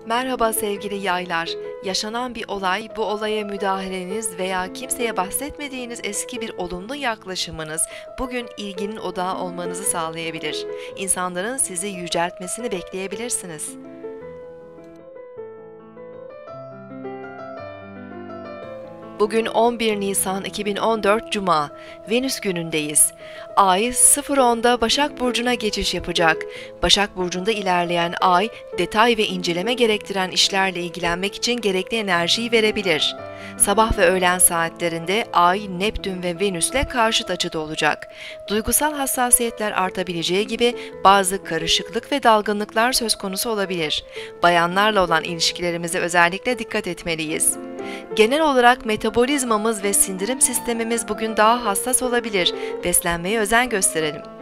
Merhaba sevgili yaylar. Yaşanan bir olay, bu olaya müdahaleniz veya kimseye bahsetmediğiniz eski bir olumlu yaklaşımınız bugün ilginin odağı olmanızı sağlayabilir. İnsanların sizi yüceltmesini bekleyebilirsiniz. Bugün 11 Nisan 2014 Cuma, Venüs günündeyiz. Ay 0.10'da Başak Burcu'na geçiş yapacak. Başak Burcu'nda ilerleyen ay, detay ve inceleme gerektiren işlerle ilgilenmek için gerekli enerjiyi verebilir. Sabah ve öğlen saatlerinde Ay, Neptün ve Venüs'le karşıt açıda olacak. Duygusal hassasiyetler artabileceği gibi bazı karışıklık ve dalgınlıklar söz konusu olabilir. Bayanlarla olan ilişkilerimize özellikle dikkat etmeliyiz. Genel olarak metabolizmamız ve sindirim sistemimiz bugün daha hassas olabilir. Beslenmeye özen gösterelim.